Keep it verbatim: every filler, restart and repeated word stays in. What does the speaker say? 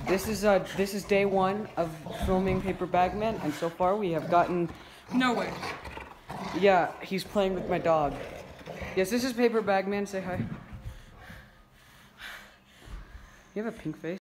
This is uh this is day one of filming Paper Bagman, and so far we have gotten nowhere. Yeah, he's playing with my dog. Yes, this is Paper Bagman. Say hi. You have a pink face.